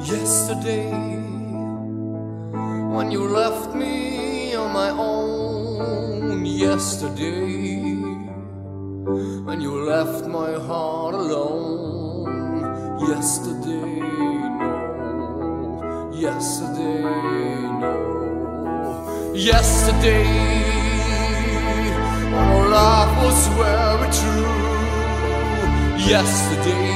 Yesterday, when you left me on my own. Yesterday, when you left my heart alone. Yesterday, no. Yesterday, no. Yesterday, when our love was very true. Yesterday,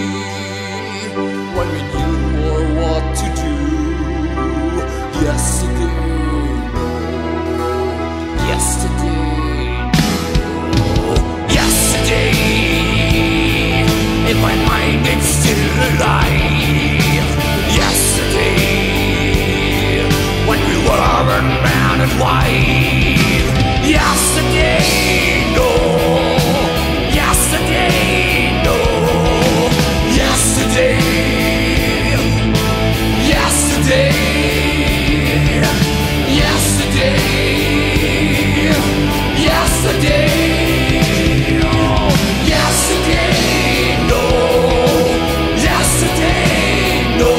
when we knew what to do. Yesterday, no. Yesterday, no. Yesterday, in my mind it's still alive. Yesterday, when we were a man and wife. Yesterday, no. Yesterday, no. Yesterday, yesterday, yesterday, yesterday, oh, yesterday, no, yesterday, no.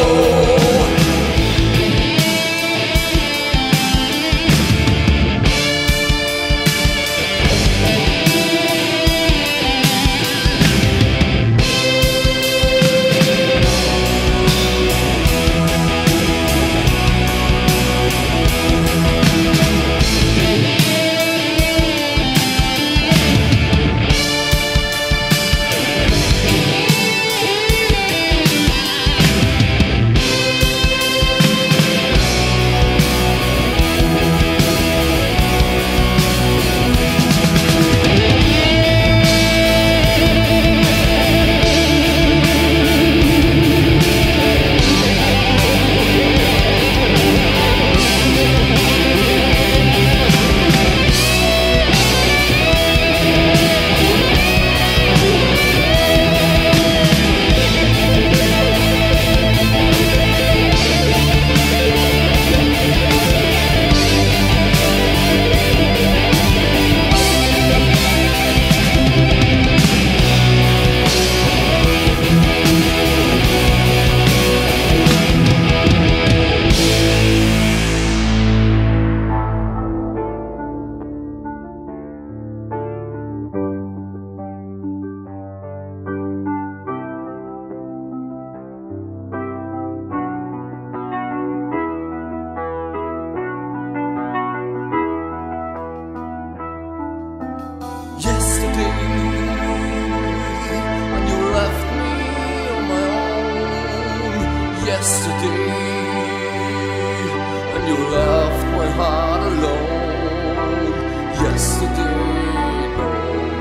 Yesterday, when you left me on my own. Yesterday, when you left my heart alone. Yesterday, no.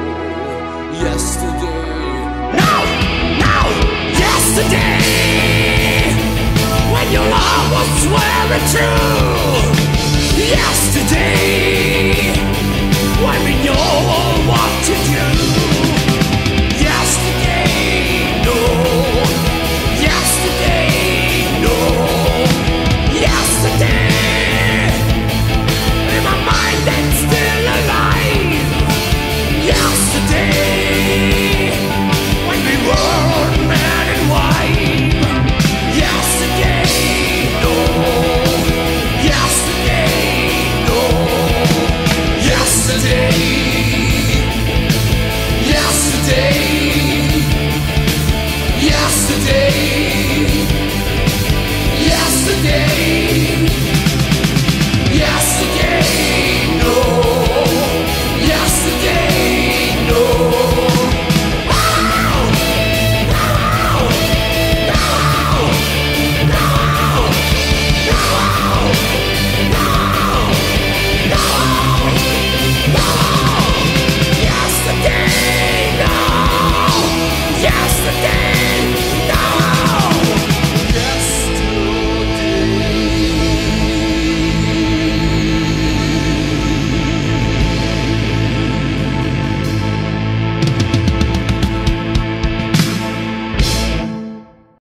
Yesterday, no, no. Yesterday, when your love was very true. Yesterday,